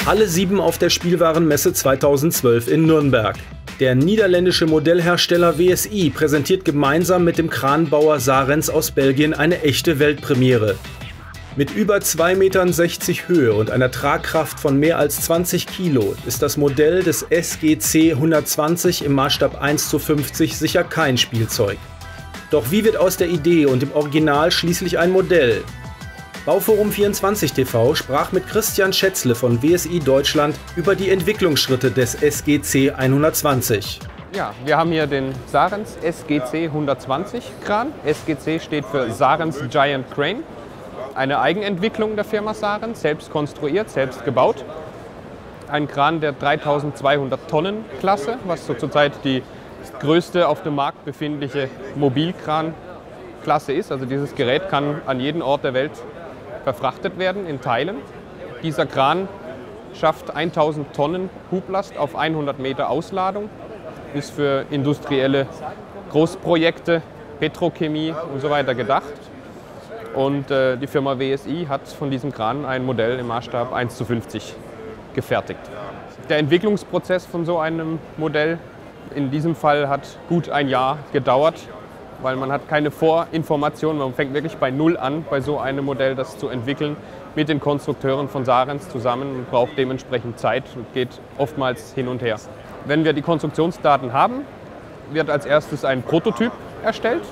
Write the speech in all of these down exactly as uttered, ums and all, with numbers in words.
Alle sieben auf der Spielwarenmesse zweitausendzwölf in Nürnberg. Der niederländische Modellhersteller W S I präsentiert gemeinsam mit dem Kranbauer Sarens aus Belgien eine echte Weltpremiere. Mit über zwei Komma sechzig Meter Höhe und einer Tragkraft von mehr als zwanzig Kilo ist das Modell des S G C hundertzwanzig im Maßstab eins zu fünfzig sicher kein Spielzeug. Doch wie wird aus der Idee und dem Original schließlich ein Modell? Bauforum vierundzwanzig T V sprach mit Christian Schätzle von W S I Deutschland über die Entwicklungsschritte des S G C hundertzwanzig. Ja, wir haben hier den Sarens S G C hundertzwanzig Kran. S G C steht für Sarens Giant Crane. Eine Eigenentwicklung der Firma Sarens, selbst konstruiert, selbst gebaut. Ein Kran der dreitausendzweihundert Tonnen Klasse, was so zurzeit die größte auf dem Markt befindliche Mobilkranklasse ist. Also dieses Gerät kann an jeden Ort der Welt verfrachtet werden in Teilen. Dieser Kran schafft tausend Tonnen Hublast auf hundert Meter Ausladung, ist für industrielle Großprojekte, Petrochemie und so weiter gedacht. Und äh, die Firma W S I hat von diesem Kran ein Modell im Maßstab eins zu fünfzig gefertigt. Der Entwicklungsprozess von so einem Modell in diesem Fall hat gut ein Jahr gedauert, weil man hat keine Vorinformationen. Man fängt wirklich bei Null an, bei so einem Modell das zu entwickeln, mit den Konstrukteuren von Sarens zusammen und braucht dementsprechend Zeit und geht oftmals hin und her. Wenn wir die Konstruktionsdaten haben, wird als erstes ein Prototyp erstellt,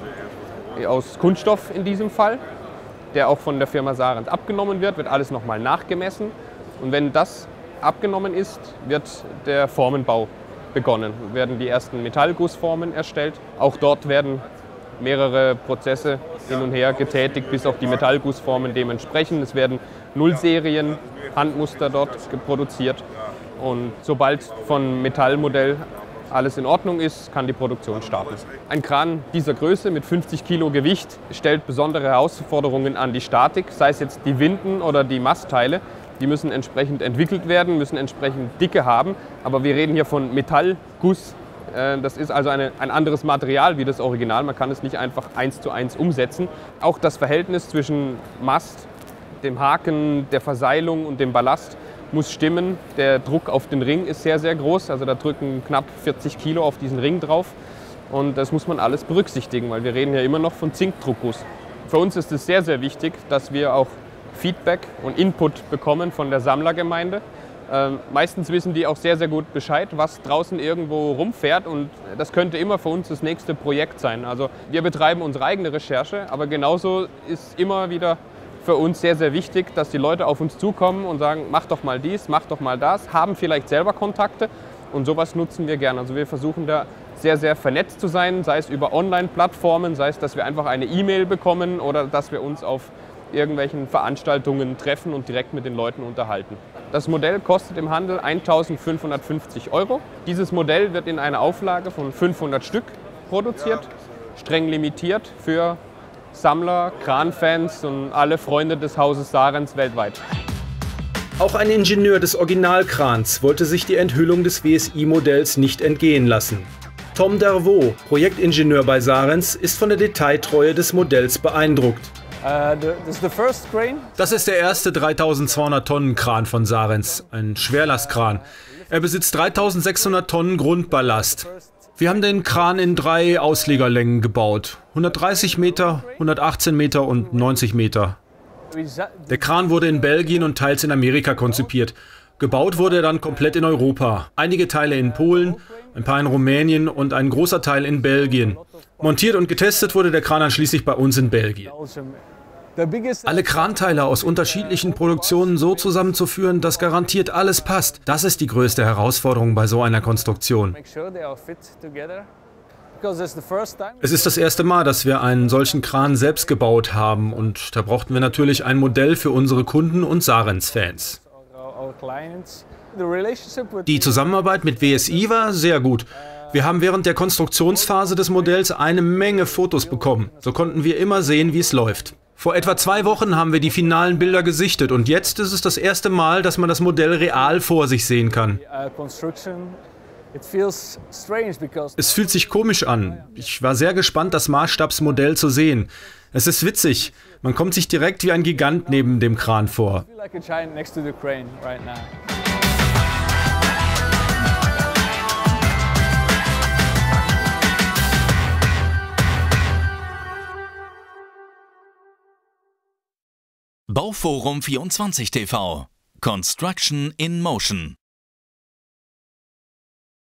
aus Kunststoff in diesem Fall, der auch von der Firma Sarens abgenommen wird, wird alles nochmal nachgemessen. Und wenn das abgenommen ist, wird der Formenbau begonnen. Werden die ersten Metallgussformen erstellt. Auch dort werden mehrere Prozesse hin und her getätigt, bis auch die Metallgussformen dementsprechend. Es werden Nullserien, Handmuster dort produziert. Und sobald von Metallmodell alles in Ordnung ist, kann die Produktion starten. Ein Kran dieser Größe mit fünfzig Kilo Gewicht stellt besondere Herausforderungen an die Statik, sei es jetzt die Winden oder die Mastteile. Die müssen entsprechend entwickelt werden, müssen entsprechend Dicke haben. Aber wir reden hier von Metallguss. Das ist also eine, ein anderes Material wie das Original. Man kann es nicht einfach eins zu eins umsetzen. Auch das Verhältnis zwischen Mast, dem Haken, der Verseilung und dem Ballast muss stimmen. Der Druck auf den Ring ist sehr, sehr groß. Also da drücken knapp vierzig Kilo auf diesen Ring drauf. Und das muss man alles berücksichtigen, weil wir reden ja immer noch von Zinkdruckguss. Für uns ist es sehr, sehr wichtig, dass wir auch Feedback und Input bekommen von der Sammlergemeinde. Ähm, meistens wissen die auch sehr, sehr gut Bescheid, was draußen irgendwo rumfährt. Und das könnte immer für uns das nächste Projekt sein. Also wir betreiben unsere eigene Recherche, aber genauso ist immer wieder für uns sehr, sehr wichtig, dass die Leute auf uns zukommen und sagen, mach doch mal dies, mach doch mal das, haben vielleicht selber Kontakte und sowas nutzen wir gerne. Also wir versuchen da sehr, sehr vernetzt zu sein, sei es über Online-Plattformen, sei es, dass wir einfach eine E-Mail bekommen oder dass wir uns auf irgendwelchen Veranstaltungen treffen und direkt mit den Leuten unterhalten. Das Modell kostet im Handel eintausendfünfhundertfünfzig Euro. Dieses Modell wird in einer Auflage von fünfhundert Stück produziert, streng limitiert für Sammler, Kranfans und alle Freunde des Hauses Sarens weltweit. Auch ein Ingenieur des Originalkrans wollte sich die Enthüllung des W S I-Modells nicht entgehen lassen. Tom Dervaux, Projektingenieur bei Sarens, ist von der Detailtreue des Modells beeindruckt. Das ist der erste dreitausendzweihundert Tonnen Kran von Sarens, ein Schwerlastkran. Er besitzt dreitausendsechshundert Tonnen Grundballast. Wir haben den Kran in drei Auslegerlängen gebaut. hundertdreißig Meter, hundertachtzehn Meter und neunzig Meter. Der Kran wurde in Belgien und teils in Amerika konzipiert. Gebaut wurde er dann komplett in Europa. Einige Teile in Polen, ein paar in Rumänien und ein großer Teil in Belgien. Montiert und getestet wurde der Kran dann schließlich bei uns in Belgien. Alle Kranteile aus unterschiedlichen Produktionen so zusammenzuführen, dass garantiert alles passt, das ist die größte Herausforderung bei so einer Konstruktion. Es ist das erste Mal, dass wir einen solchen Kran selbst gebaut haben und da brauchten wir natürlich ein Modell für unsere Kunden und Sarens-Fans. Die Zusammenarbeit mit W S I war sehr gut. Wir haben während der Konstruktionsphase des Modells eine Menge Fotos bekommen. So konnten wir immer sehen, wie es läuft. Vor etwa zwei Wochen haben wir die finalen Bilder gesichtet und jetzt ist es das erste Mal, dass man das Modell real vor sich sehen kann. Es fühlt sich komisch an. Ich war sehr gespannt, das Maßstabsmodell zu sehen. Es ist witzig. Man kommt sich direkt wie ein Gigant neben dem Kran vor. Bauforum vierundzwanzig T V. Construction in Motion.